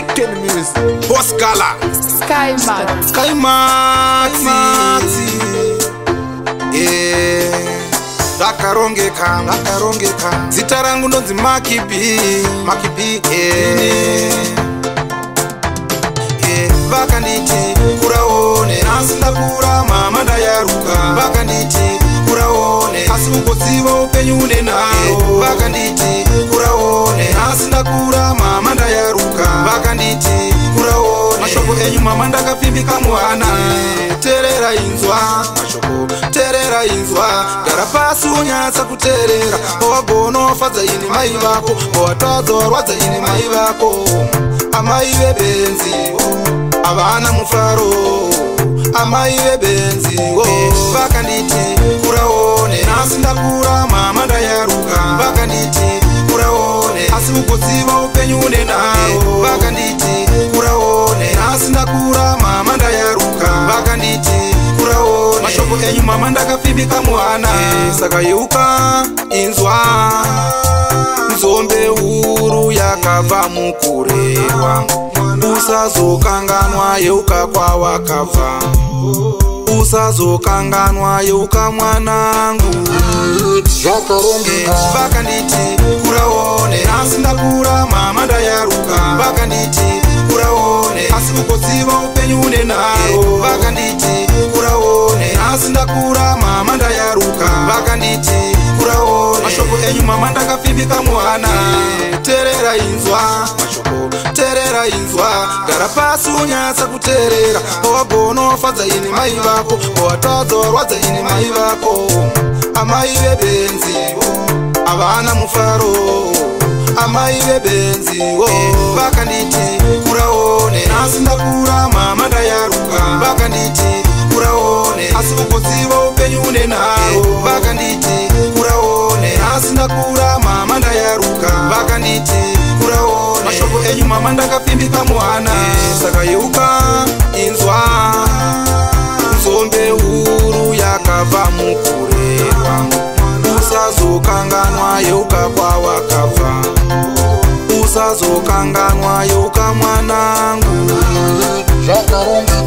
Chicken music. Boss Gala. Sky Maxi. Rakarongeka. Zita rangu ndonzi Maki B. Vakanditi kuraone asi ndakura mama ndayaruka. Vakanditi kuraone asi ugoziva upenyu une nao. Vakanditi kuraone asi ndakura mama ndayaruka. Vakanditi kuraone mashoko enyu mama ndakapfimbika mwana. Terera inzwa mashoko, terera inzwa. Gara pasi unyatsa kuterera. Wagona wafadza ini mai vako, watadza warwadza ini mai vako. Amai vebenzi avana mufaro, amai vebenzi vakanditi kuraone asi ndakura mama ndayaruka. Vakanditi kuraone asi ugoziva upenyu une nao. Vakanditi kuraone asi ndakura mama ndayaruka. Vakanditi kuraone mashoko enyu mama ndakapfimbika mwana. Saka yeuka inzwa nzombe huru yakabva mukurerwa. Usazokanganwa yeuka kwawakabva, usazokanganwa yeuka mwanangu. Vakanditi kuraone asi ndakura mama ndayaruka. Vakanditi kuraone asi ugoziva upenyu une nao. Vakanditi kuraone asi ndakura mama ndayaruka. Vakanditi kuraone mashoko enyu mama ndakapfimbika mwana. Terera inzwa mashoko, terera inzwa. Gara pasi unyatsa kuterera. Wagona wafadza ini mai vako, watadza warwadza ini mai vako. Amai vebenzi avana mufaro, amai vebenzi vakanditi kuraone asi ndakura mama ndayaruka. Vakanditi kuraone asi ugoziva upenyu une nao. Vakanditi kuraone asi ndakura mama ndayaruka. Vakanditi kuraone mashoko enyu mama ndakapfimbika mwana. Saka yeuka inzwa nzombe huru yakabva mukurerwa. Usazokanganwa yeuka kwawakabva, usazokanganwa yeuka mwanangu.